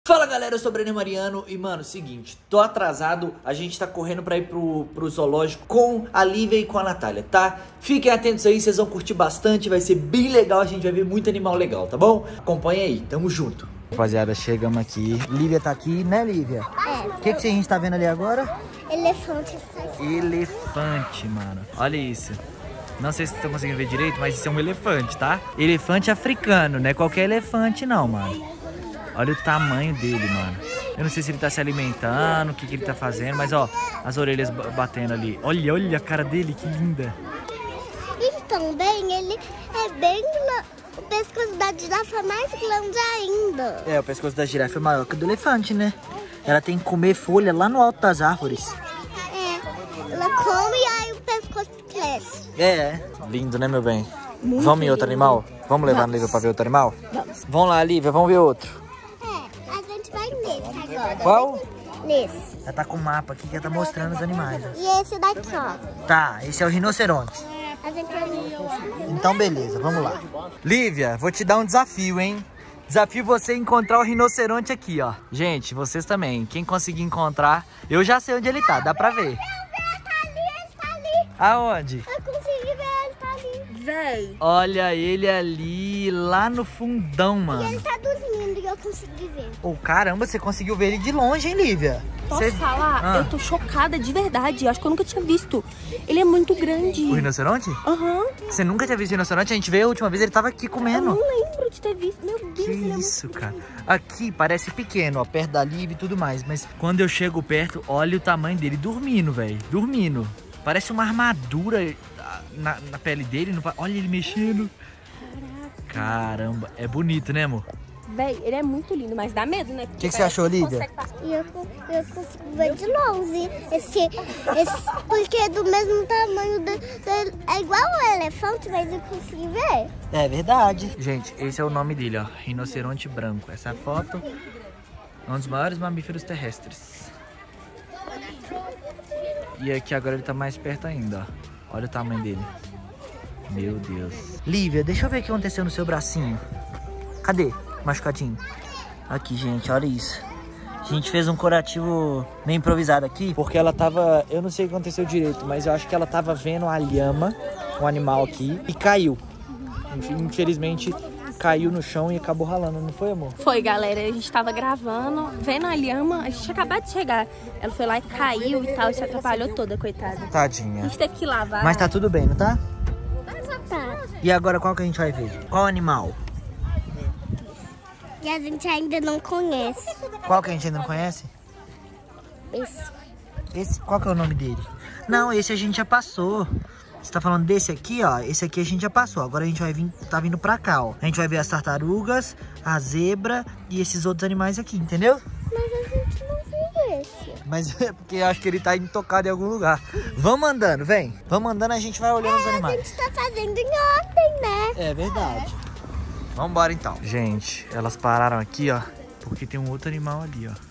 Fala galera, eu sou o Brenner Mariano e mano, seguinte, tô atrasado, a gente tá correndo pra ir pro zoológico com a Lívia e com a Natália, tá? Fiquem atentos aí, vocês vão curtir bastante, vai ser bem legal, a gente vai ver muito animal legal, tá bom? Acompanha aí, tamo junto. Rapaziada, chegamos aqui, Lívia tá aqui, né Lívia? É. O que a gente tá vendo ali agora? Elefante. Elefante, mano, olha isso. Não sei se vocês estão conseguindo ver direito, mas isso é um elefante, tá? Elefante africano, não é qualquer elefante não, mano. Olha o tamanho dele, mano. Eu não sei se ele tá se alimentando, o que ele tá fazendo, mas ó, as orelhas batendo ali. Olha, olha a cara dele, que linda. E também ele é bem... O pescoço da girafa é mais grande ainda. É, o pescoço da girafa é maior que o do elefante, né? Ela tem que comer folha lá no alto das árvores. É, ela come e aí o pescoço cresce. É. Lindo, né, meu bem? Muito Vamos em outro lindo. animal? Vamos levar a Lívia pra ver outro animal? Vamos. Vamos lá, Lívia, vamos ver outro. É, a gente vai nesse agora. Qual? Nesse. Ela tá com um mapa aqui que ela tá mostrando os animais. Ó. E esse daqui, ó. Tá, esse é o rinoceronte. A gente vai nesse. Então beleza, vamos lá. Lívia, vou te dar um desafio, hein? Desafio você encontrar o rinoceronte aqui, ó. Gente, vocês também. Quem conseguir encontrar, eu já sei onde ele tá, dá pra ver. Ele tá ali. Aonde? Eu consegui ver, ele tá ali. Véi. Olha ele ali, lá no fundão, E mano. ele tá dormindo e eu consegui ver. Oh, caramba, você conseguiu ver ele de longe, hein, Lívia? Posso Você... falar? Ah. Eu tô chocada de verdade. Acho que eu nunca tinha visto. Ele é muito grande. O rinoceronte? Aham. Você nunca tinha visto o rinoceronte? A gente veio a última vez, ele tava aqui Eu comendo. não lembro de ter visto. Meu Deus, Que ele é isso, muito cara. grande. Aqui parece pequeno, ó, perto da Lívia e tudo mais. Mas quando eu chego perto, olha o tamanho dele dormindo, velho. Dormindo. Parece uma armadura na pele dele. Olha ele mexendo. Caramba, é bonito, né, amor? Véi, ele é muito lindo, mas dá medo, né? O que você achou, Lívia? E eu consigo ver de longe. Porque é do mesmo tamanho é igual o elefante, mas eu consegui ver. É verdade. Gente, esse é o nome dele, ó. Rinoceronte branco. Essa foto é um dos maiores mamíferos terrestres. E aqui agora ele tá mais perto ainda, ó. Olha o tamanho dele. Meu Deus. Lívia, deixa eu ver o que aconteceu no seu bracinho. Cadê? Machucadinho. Aqui, gente, olha isso. A gente fez um curativo meio improvisado aqui, porque ela tava... Eu não sei o que aconteceu direito, mas eu acho que ela tava vendo a lhama, um animal aqui, e caiu. Infelizmente, caiu no chão e acabou ralando, não foi, amor? Foi, galera. A gente tava gravando, vendo a lhama. A gente tinha acabado de chegar. Ela foi lá e caiu e tal. E se atrapalhou toda, coitada. A Tadinha. gente teve que lavar. Mas tá tudo bem, não tá? Tá. E agora qual que a gente vai ver? Qual animal? E a gente ainda não conhece. Qual que a gente ainda não conhece? Esse. Qual que é o nome dele? Não, esse a gente já passou. Você tá falando desse aqui, ó? Esse aqui a gente já passou. Agora a gente vai tá vindo pra cá, ó. A gente vai ver as tartarugas, a zebra e esses outros animais aqui, entendeu? Mas a gente não viu esse. Mas é porque eu acho que ele tá intocado em algum lugar. Vamos andando, vem. Vamos andando, a gente vai olhando os A animais. gente tá fazendo em ordem, né? É verdade. Vambora então. Gente, elas pararam aqui, ó. Porque tem um outro animal ali, ó.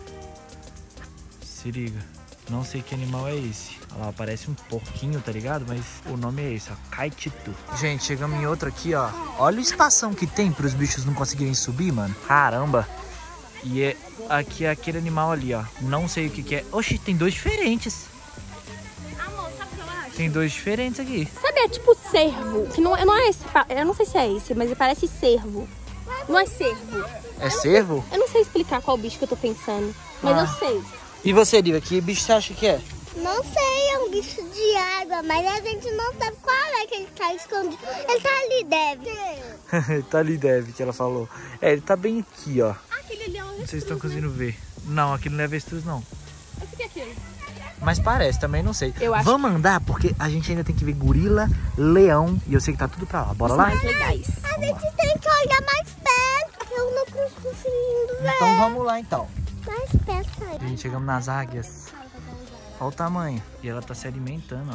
Se liga. Não sei que animal é esse. Olha lá, parece um porquinho, tá ligado? Mas o nome é esse, ó. Caititu. Gente, chegamos em outro aqui, ó. Olha o espação que tem pros bichos não conseguirem subir, mano. Caramba. E é aqui é aquele animal ali, ó. Não sei o que que é. Oxi, tem dois diferentes. Amor, sabe o que eu acho? Tem dois diferentes aqui. Sabe, é tipo cervo. Que não é esse. Eu não sei se é esse, mas ele parece cervo. Não é cervo. É cervo? Eu não sei explicar qual bicho que eu tô pensando. Mas eu sei. E você, Lívia, que bicho você acha que é? Não sei, é um bicho de água, mas a gente não sabe qual é que ele tá escondido. Ele tá ali, deve. Tá ali, deve, que ela falou. É, ele tá bem aqui, ó. Aquele ali é um Não sei se estão conseguindo ver. Não, aqui não é avestruz, não. O que é aquele? Mas parece, também não sei. Eu acho Vamos andar, porque a gente ainda tem que ver gorila, leão. E eu sei que tá tudo pra lá. Bora Os lá? mais legais. A gente tem que olhar mais perto. Eu não tô conseguindo ver. Então vamos lá, então. Mais perto aí. Gente, chegamos nas águias. Olha o tamanho. E ela tá se alimentando, ó.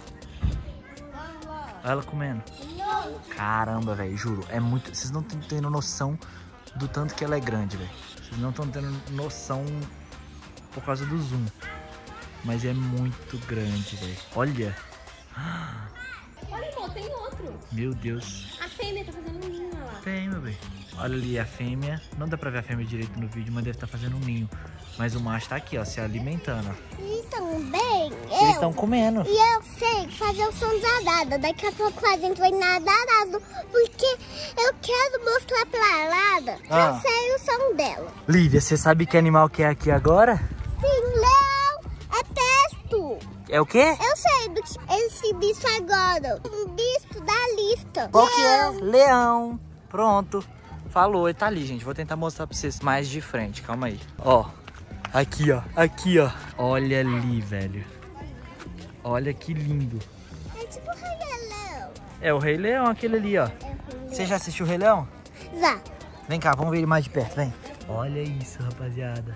Olha ela comendo. Caramba, velho, juro. É muito... Vocês não estão tendo noção do tanto que ela é grande, velho. Vocês não estão tendo noção por causa do zoom. Mas é muito grande, velho. Olha. Olha, pô, tem outro. Meu Deus. A fêmea tá fazendo um ninho lá. tem, meu bem. Olha ali a fêmea. Não dá pra ver a fêmea direito no vídeo, mas deve estar fazendo um ninho. Mas o macho tá aqui, ó, se alimentando. E também Eles estão comendo. E eu sei fazer o som da Arada. Daqui a pouco a gente vai nadar Arada. Porque eu quero mostrar pra Arada que eu sei o som dela. Lívia, você sabe que animal que é aqui agora? Sim, leão é pesto. É o quê? Eu sei esse bicho agora. Um bicho da lista. Qual que é? Leão. Pronto. Falou, ele tá ali, gente. Vou tentar mostrar pra vocês mais de frente. Calma aí. Ó. Aqui, ó. Aqui, ó. Olha ali, velho. Olha que lindo. É tipo o Rei Leão. É o Rei Leão, aquele ali, ó. Você já assistiu o Rei Leão? Já. Vem cá, vamos ver ele mais de perto, vem. Olha isso, rapaziada.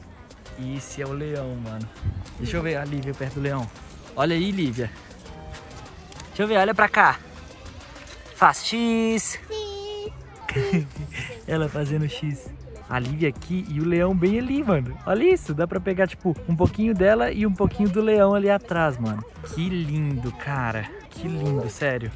Esse é o leão, mano. Deixa eu ver a Lívia perto do leão. Olha aí, Lívia. Deixa eu ver, olha pra cá. Faz X. Sim. Ela fazendo X. A Lívia aqui e o leão bem ali, mano. Olha isso, dá pra pegar, tipo, um pouquinho dela e um pouquinho do leão ali atrás, mano. Que lindo, cara. Que lindo, sério.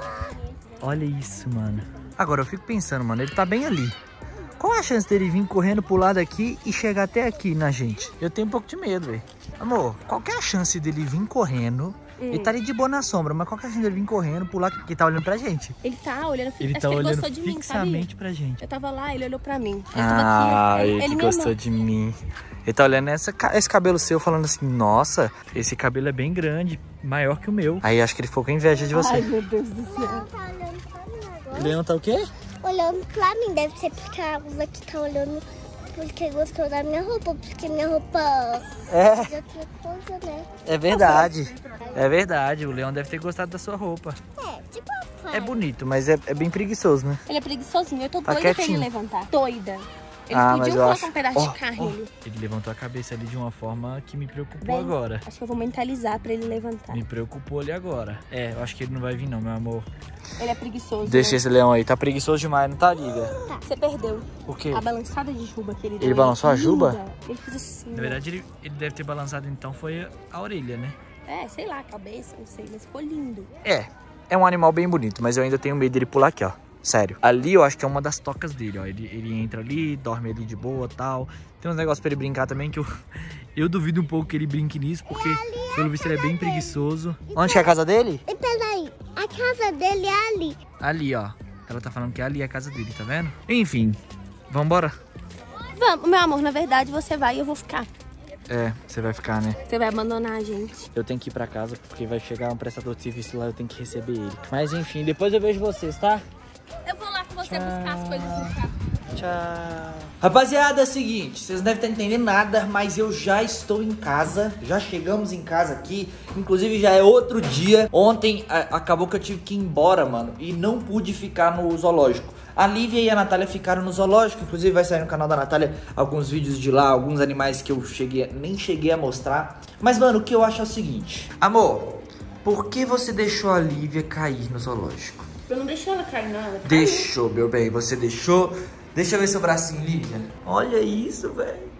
Olha isso, mano. Agora eu fico pensando, mano, ele tá bem ali. Qual é a chance dele vir correndo pro lado aqui e chegar até aqui na gente? Eu tenho um pouco de medo, velho. Amor, qual que é a chance dele vir correndo? Ele tá ali de boa na sombra, mas qual que é a chance dele vir correndo, pular, porque tá olhando pra gente? Ele tá olhando, Ele acho tá que ele olhando gostou de mim, fixamente sabe? pra gente. Eu tava lá, ele olhou pra mim. Eu Ah, tava aqui, ele me gostou amou. de mim. Ele tá olhando esse cabelo seu, falando assim, nossa, esse cabelo é bem grande, maior que o meu. Aí acho que ele ficou com inveja de você. Ai, meu Deus do céu. Ela tá olhando pra mim agora. O leão tá o quê? Olhando pra mim, deve ser porque a Uva aqui tá olhando porque gostou da minha roupa, porque minha roupa É, de outra coisa, né? é verdade. É verdade, o leão deve ter gostado da sua roupa. É, tipo a pai. É bonito, mas é bem preguiçoso, né? Ele é preguiçosinho, eu tô Tá doida pra quietinho. ele levantar. Doida. Ele Ah, mas podia eu colocar acho... um pedaço Ó, de carne ó, ali. ele levantou a cabeça ali de uma forma que me preocupou Bem, agora. Acho que eu vou mentalizar pra ele levantar. Me preocupou ali agora. É, eu acho que ele não vai vir não, meu amor. Ele é preguiçoso. Deixa né? esse leão aí, tá preguiçoso demais, não tá, Lívia? Tá, você perdeu. O quê? A balançada de juba que ele deu. Ele balançou a juba? Linda. Ele fez assim. Na verdade, ele deve ter balançado então, foi a orelha, né? É, sei lá, a cabeça, não sei, mas ficou lindo. É um animal bem bonito, mas eu ainda tenho medo dele pular aqui, ó. Sério. Ali eu acho que é uma das tocas dele, ó. Ele entra ali, dorme ali de boa e tal. Tem uns negócios pra ele brincar também que eu duvido um pouco que ele brinque nisso, porque pelo visto ele é bem preguiçoso. Onde que é a casa dele? E peraí, a casa dele é ali. Ali, ó. Ela tá falando que ali é a casa dele, tá vendo? Enfim, vambora? Vamos, meu amor, na verdade você vai e eu vou ficar. É, você vai ficar, né? Você vai abandonar a gente. Eu tenho que ir pra casa porque vai chegar um prestador de serviço lá, eu tenho que receber ele. Mas enfim, depois eu vejo vocês, tá? Eu vou lá com você buscar as coisas no carro. Tchau. Rapaziada, é o seguinte, vocês não devem estar entendendo nada, mas eu já estou em casa. Já chegamos em casa aqui. Inclusive já é outro dia. Ontem acabou que eu tive que ir embora, mano, e não pude ficar no zoológico. A Lívia e a Natália ficaram no zoológico. Inclusive vai sair no canal da Natália alguns vídeos de lá, alguns animais que eu nem cheguei a mostrar. Mas, mano, o que eu acho é o seguinte. Amor, por que você deixou a Lívia cair no zoológico? Eu não deixei ela cair, não. Ela caiu. Deixou, meu bem, você deixou. Deixa eu ver seu bracinho, Lívia. Olha isso, velho.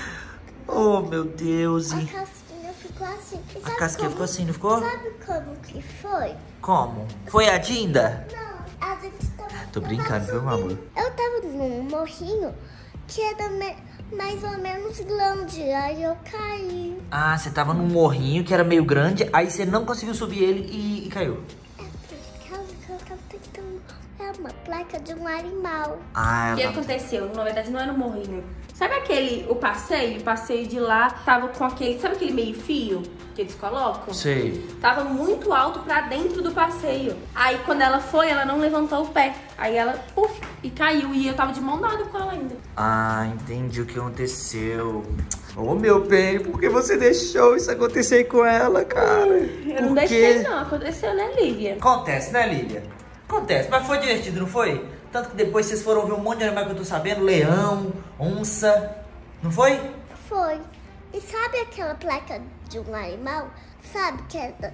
Oh, meu Deus. A casquinha ficou assim. E A sabe casquinha como- ficou assim, não ficou? Sabe como que foi? Como? Foi a Dinda? Não, a gente tava... Tô brincando, viu, meu amor? Eu tava num morrinho que era mais ou menos grande, aí eu caí. Ah, você tava num morrinho que era meio grande, aí você não conseguiu subir ele e caiu. É por causa que eu tava tentando... É uma placa de um animal. Ah, O que ela... aconteceu? Na verdade, não era no morrinho. Sabe o passeio? O passeio de lá tava com aquele... Sabe aquele meio fio que eles colocam? Sei. Tava muito alto pra dentro do passeio. Aí, quando ela foi, ela não levantou o pé. Aí ela, puf, e caiu. E eu tava de mão dada com ela ainda. Ah, entendi o que aconteceu. Ô, meu bem, por que você deixou isso acontecer com ela, cara? Eu não Por quê? deixei, não. Aconteceu, né, Lívia? Acontece, né, Lívia? Acontece, mas foi divertido, não foi? Tanto que depois vocês foram ver um monte de animal que eu tô sabendo, leão, onça, não foi? Foi. E sabe aquela placa de um animal? Sabe que era...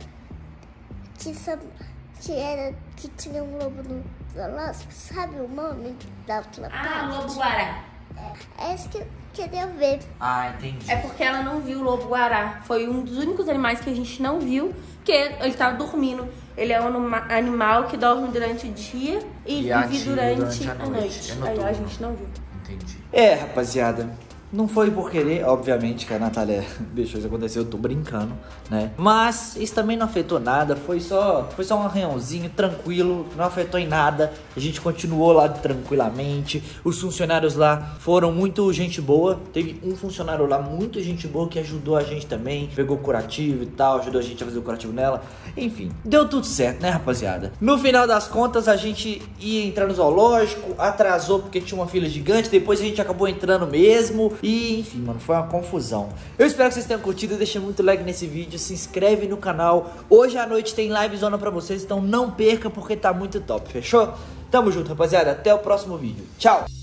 Que tinha um lobo no zoológico? Sabe o nome da outra placa? Ah, lobo-guará. É isso que eu queria ver. Ah, entendi. É porque ela não viu o lobo-guará. Foi um dos únicos animais que a gente não viu, que ele tava dormindo. Ele é um animal que dorme durante o dia e vive durante a noite. Aí a gente não viu. Entendi. É, rapaziada, não foi por querer, obviamente, que a Natália deixou isso acontecer, eu tô brincando, né? Mas isso também não afetou nada, foi só um arranhãozinho, tranquilo, não afetou em nada. A gente continuou lá tranquilamente. Os funcionários lá foram muito gente boa. Teve um funcionário lá, muito gente boa, que ajudou a gente também. Pegou curativo e tal, ajudou a gente a fazer o curativo nela. Enfim, deu tudo certo, né, rapaziada? No final das contas, a gente ia entrar no zoológico, atrasou porque tinha uma fila gigante. Depois a gente acabou entrando mesmo. E, enfim, mano, foi uma confusão. Eu espero que vocês tenham curtido. Deixa muito like nesse vídeo, se inscreve no canal. Hoje à noite tem livezona pra vocês, então não perca porque tá muito top, fechou? Tamo junto, rapaziada. Até o próximo vídeo. Tchau!